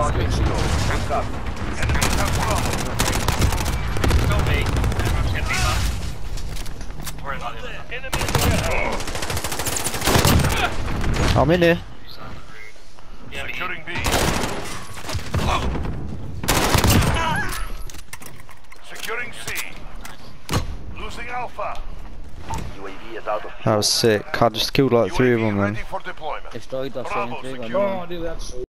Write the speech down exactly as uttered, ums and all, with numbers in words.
Target shield. Pick up. Enemies have trouble. Go B. Everyone's getting beat up. Worry about it. Enemies ahead. I'm in here. Yeah, me. Securing B. Securing C. Losing Alpha. U A V is out of fuel. That was sick. I just killed like three of them then. Ready for deployment. Estoy Bravo doscientos. secure. No, dude, that's